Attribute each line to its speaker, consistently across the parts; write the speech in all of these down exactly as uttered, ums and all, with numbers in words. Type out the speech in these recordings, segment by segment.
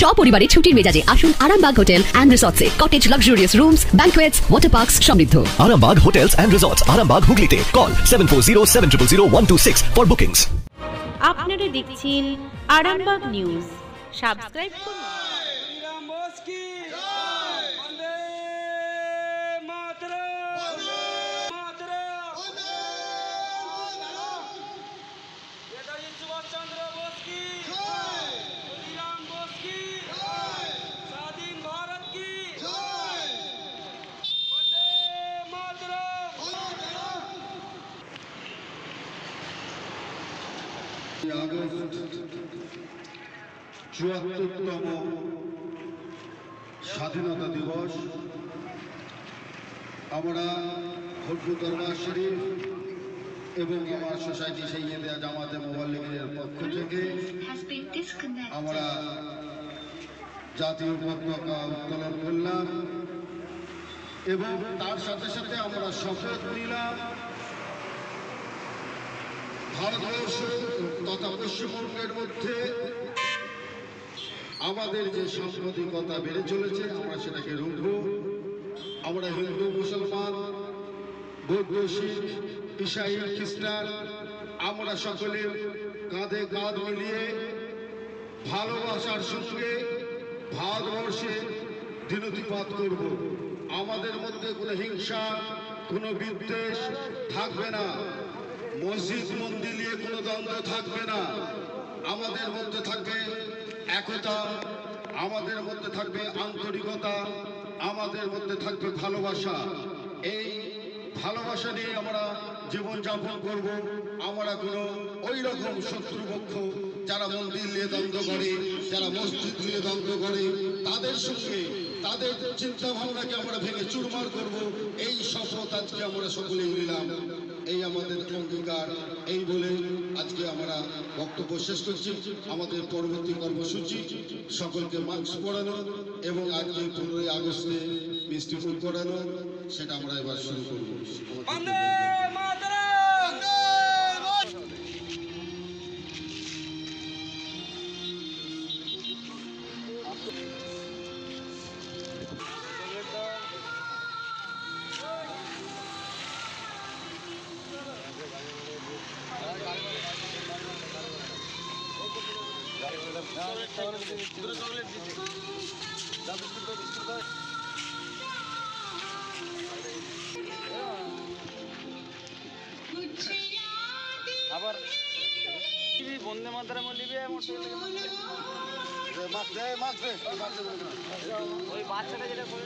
Speaker 1: সপরিবারে ছুটির মেজাজে আসুন আরামবাগ হোটেল অ্যান্ড রিসর্টসে। Cottage, luxurious rooms, banquets, water parks সমৃদ্ধ।
Speaker 2: Arambag Hotels and Resorts, Arambag Hooghly. Call seven four zero seven zero zero one two six for bookings.
Speaker 3: আপনারা দেখছেন Arambagh news. Subscribe করুন।
Speaker 4: চুয়াত্তরতম স্বাধীনতা দিবস আমরা হরপুর দরবার শরীফ এবং আমার সোসাইটি সৈয়দা জামাতে মোবাল্লিগের পক্ষ থেকে আমরা জাতীয় পতাকা উত্তোলন করলাম এবং তার সাথে সাথে আমরা শপথ নিলাম ভারতবর্ষ তথা পশ্চিমবঙ্গের মধ্যে আমাদের যে সাম্প্রদায়িকতা বেড়ে চলেছে আমরা সেটাকে রুখব। আমরা হিন্দু, মুসলমান, বৌদ্ধ, শিখ, ঈসাই, খ্রিস্টান আমরা সকলে কাঁধে কাঁধ মিলিয়ে ভালোবাসার সঙ্গে ভারতবর্ষে দিনতিপাত করব। আমাদের মধ্যে কোনো হিংসা, কোনো বিদ্বেষ থাকবে না। মসজিদ মন্দির নিয়ে কোনো দ্বন্দ্ব থাকবে না। আমাদের মধ্যে থাকবে একতা, আমাদের মধ্যে থাকবে আন্তরিকতা, আমাদের মধ্যে থাকবে ভালোবাসা। এই ভালোবাসা নিয়ে আমরা জীবনযাপন করব। আমরা কোনো ওই রকম শত্রুপক্ষ যারা মন্দির নিয়ে দ্বন্দ্ব করে, যারা মসজিদ নিয়ে দ্বন্দ্ব করে, তাদের সঙ্গে তাদের চিন্তা ভাবনাকে আমরা ভেঙে চুরমার করব। এই শপথ আজকে আমরা সকলেই নিলাম। এই আমাদের অঙ্গীকার। এই বলে আজকে আমরা বক্তব্য শেষ করছি। আমাদের পরবর্তী কর্মসূচি সকলকে মাস্ক পরানো এবং আজকে পনেরোই আগস্টে মিষ্টি ফুল করানো, সেটা আমরা এবার শুরু করব।
Speaker 5: আবার বন্দে মাতরম লিবে ওই বাচ্চাটা যেটা করে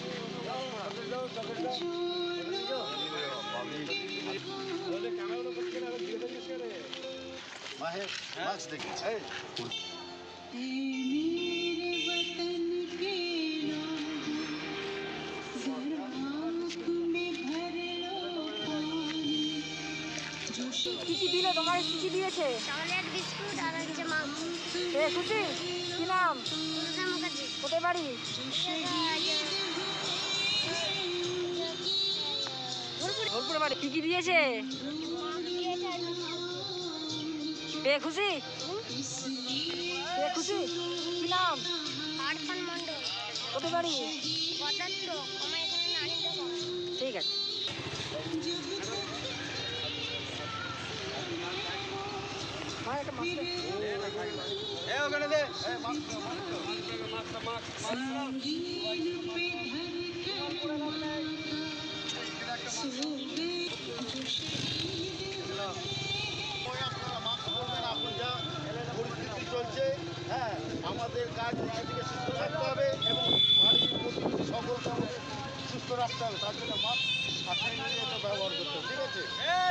Speaker 6: কি কি দিলে তোমার? কি কি দিয়েছে?
Speaker 7: চকলেট, বিস্কুট আর হচ্ছে মাংস।
Speaker 6: এ খুশি, কি নাম? কোথায় বাড়ি? ভোলপুরে বাড়ি। কি কি দিয়েছে? এ খুশি, এ খুশি, কি নাম?
Speaker 7: আরফান মন্ডল।
Speaker 6: কোথায় বাড়ি? ঠিক আছে।
Speaker 5: ওখানে দে পরিস্থিতি চলছে, হ্যাঁ আমাদের কাজ থেকে সুস্থ থাকতে হবে এবং বাড়ির প্রতিবেশী সকলকে আমাদের সুস্থ রাখতে হবে। তার জন্য মাস্ক সাথে নিয়ে এটা ব্যবহার করতে হবে। ঠিক আছে।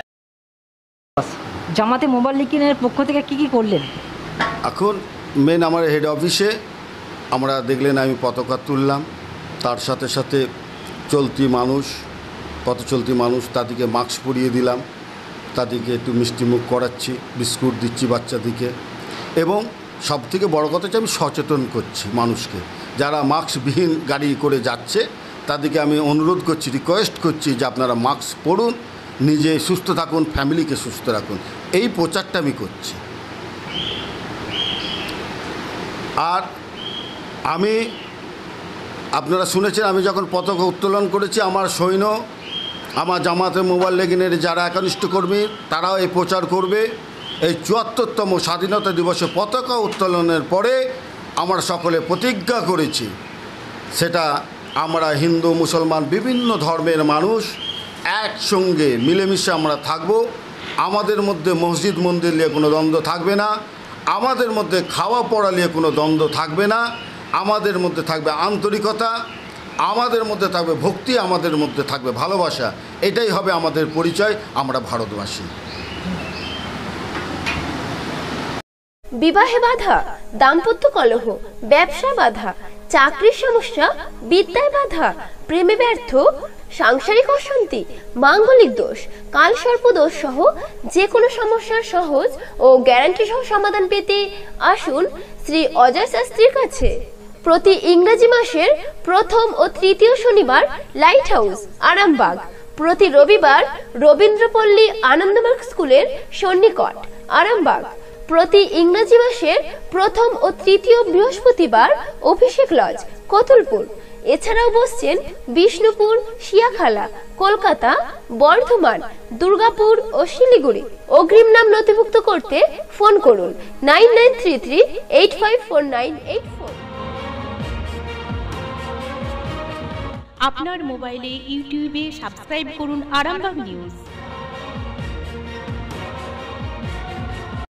Speaker 6: জামাতে মোবাল্লিগের পক্ষ থেকে কি কি করলেন?
Speaker 4: এখন মেন আমার হেড অফিসে আমরা দেখলেন আমি পতাকা তুললাম, তার সাথে সাথে চলতি মানুষ, পথ চলতি মানুষ তাদেরকে মাস্ক পরিয়ে দিলাম, তাদেরকে একটু মিষ্টিমুখ করাচ্ছি, বিস্কুট দিচ্ছি বাচ্চাদেরকে এবং সবথেকে বড় কথা হচ্ছে আমি সচেতন করছি মানুষকে। যারা মাস্কবিহীন গাড়ি করে যাচ্ছে তাদেরকে আমি অনুরোধ করছি, রিকোয়েস্ট করছি যে আপনারা মাস্ক পরুন, নিজে সুস্থ থাকুন, ফ্যামিলিকে সুস্থ রাখুন। এই প্রচারটা আমি করছি। আর আমি আপনারা শুনেছেন আমি যখন পতাকা উত্তোলন করেছি, আমার সৈন্য, আমার জামাতে মোবাইল লেগিনের যারা একনিষ্ঠ কর্মী তারাও এই প্রচার করবে। এই চুয়াত্তরতম স্বাধীনতা দিবসে পতাকা উত্তোলনের পরে আমরা সকলে প্রতিজ্ঞা করেছি, সেটা আমরা হিন্দু মুসলমান বিভিন্ন ধর্মের মানুষ একসঙ্গে মিলেমিশে আমরা থাকব। আমাদের মধ্যে মসজিদ মন্দির নিয়ে কোনো দ্বন্দ্ব থাকবে না, আমাদের মধ্যে খাওয়া পড়া নিয়ে কোনো দ্বন্দ্ব থাকবে না, আমাদের মধ্যে থাকবে আন্তরিকতা, আমাদের মধ্যে থাকবে ভক্তি, আমাদের মধ্যে থাকবে ভালোবাসা। এটাই হবে আমাদের পরিচয়, আমরা ভারতবাসী।
Speaker 8: বিবাহে বাধা, দাম্পত্য কলহ, ব্যবসা বাধা, চাকরির সমস্যা, বিদ্যায় বাধা, প্রেমে ব্যর্থ, সাংসারিক অশান্তি, মাঙ্গলিক দোষ, কালসর্প দোষ সহ যে কোনো সমস্যার সহজ ও গ্যারান্টি সহ সমাধান পেতে আসুন শ্রী অজয় শাস্ত্রীর কাছে। প্রতি ইংরেজি মাসের প্রথম ও তৃতীয় শনিবার লাইট হাউস আরামবাগ, প্রতি রবিবার রবীন্দ্রপল্লী আনন্দমার্গ স্কুলের সন্নিকট আরামবাগ, প্রতি ইংরেজি মাসের প্রথম ও তৃতীয় বৃহস্পতিবার অভিষেক লজ কতুলপুর। এছাড়াও বসছেন বিষ্ণুপুর, শিয়াখালা, কলকাতা, বর্ধমান, দুর্গাপুর ও শিলিগুড়ি। অগ্রিম নাম নথিভুক্ত করতে ফোন করুন nine nine three three eight five four nine eight four.
Speaker 3: আপনার মোবাইলে ইউটিউবে সাবস্ক্রাইব করুন আরামবাগ নিউজ।